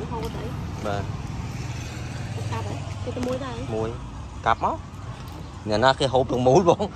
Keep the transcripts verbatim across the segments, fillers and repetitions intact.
hô đấy vâng cặp đấy cái cái muối đây muối cặp máu nhà nó cái hộp bằng muối bông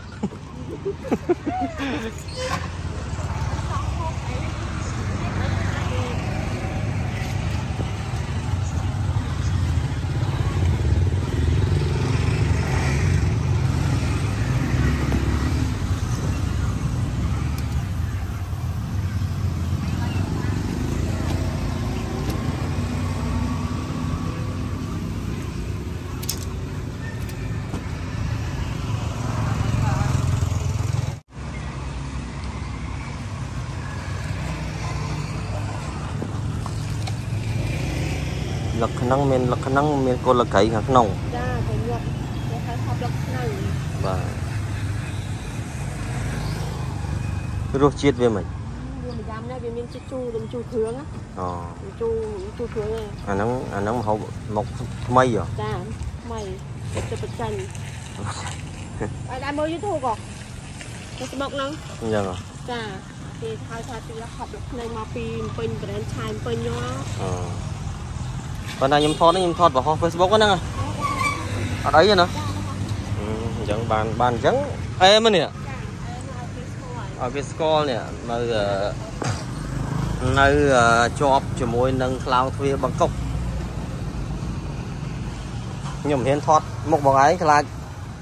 លក្ខណៈមានលក្ខណៈមានកលកៃខាងក្នុងចាតែញាប់គេហៅថប់លក្ខណៈបាទរសជាតិវាមិនវាម្យ៉ាងណាវាមានជូរដូចជូរគ្រឿងអូជូរជូរគ្រឿងអាហ្នឹងអាហ្នឹងហូបមកថ្មីហ៎ចាថ្មីចិត្តបច្ចេកឲ្យដែរមើល YouTube ហ៎ទៅស្មុកហ្នឹងអញ្ចឹងចាគេហៅថាទីហប់លក្ខណៈមកពីពេញប្រេនឆាយពេញហ្នឹងអូប៉ុន្តែខ្ញុំថតខ្ញុំថតបង្ហោះ Facebook ហ្នឹងអត់អីទេណាអញ្ចឹងបានបានអញ្ចឹងអេមែននេះឲ្យវាស្គាល់នេះនៅនៅជាប់ជាមួយនឹងខ្លោងទ្វារបង្កុកខ្ញុំមិនហ៊ានថតមុខបងឯងខ្លាច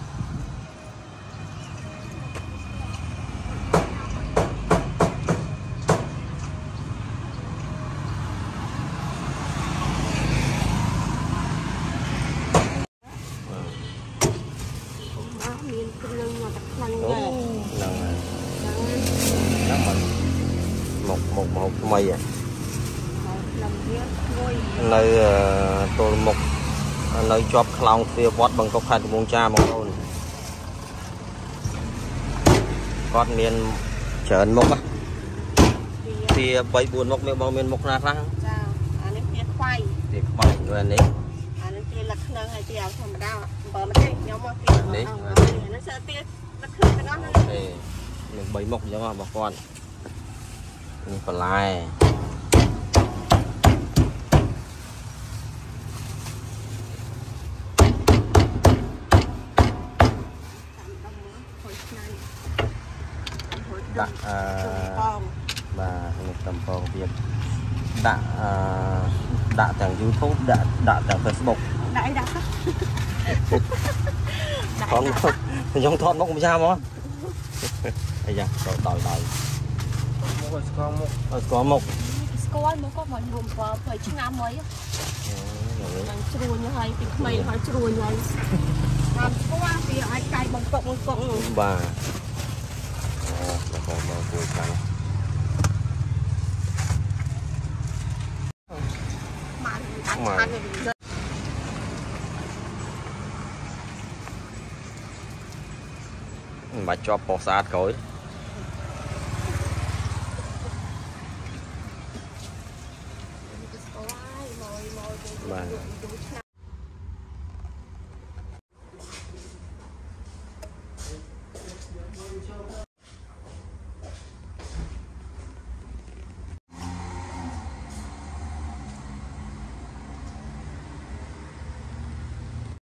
មានគ្រឿងមកតែខ្លាំងដែរហ្នឹងហើយហ្នឹងមិនមកមកមកថ្មីហ៎នៅទល់មុខនៅជាប់ខ្លោងទ្វារវត្តបង្កុកខេត្តកំពង់ចាមបងប្អូនគាត់មានច្រើនមុខទ្វារ 3 4 មុខមានបងមានមុខណាខ្លះចាអានេះទ្វារខ្វៃទ្វារខ្វៃrồiនេះអានេះទ្វារលក្ខណៈហើយទ្វារធម្មតាបើមិនទេខ្ញុំមកទ្វារនេះអានេះសើទ្វារលក្ខណៈទាំងអស់ហ្នឹងទេមាន 3 មុខអញ្ចឹងរបស់គាត់នេះបន្លែដាក់អឺបាទនេះតំពងទៀតដាក់អឺដាក់ទាំង YouTube ដាក់ដាក់ទាំង Facebook ដាក់អីដាក់ទៅថតខ្ញុំថតមុខមិនចាំហ៎អីយ៉ាដល់ដល់ដល់មុខស្គាល់មុខស្គាល់មុខស្គាល់មុខក៏មករួមបើព្រៃឆ្នាំអីហ្នឹងជ្រួញហើយពីក្មេងហើយជ្រួញហើយតាមស្គាល់ពីអាចកាយបង្កក់បង្កក់បាទអូមកមកជួយខាងមកដាក់ឆានមិនបាច់ជាប់ពោះស្អាតក្រោយបាទ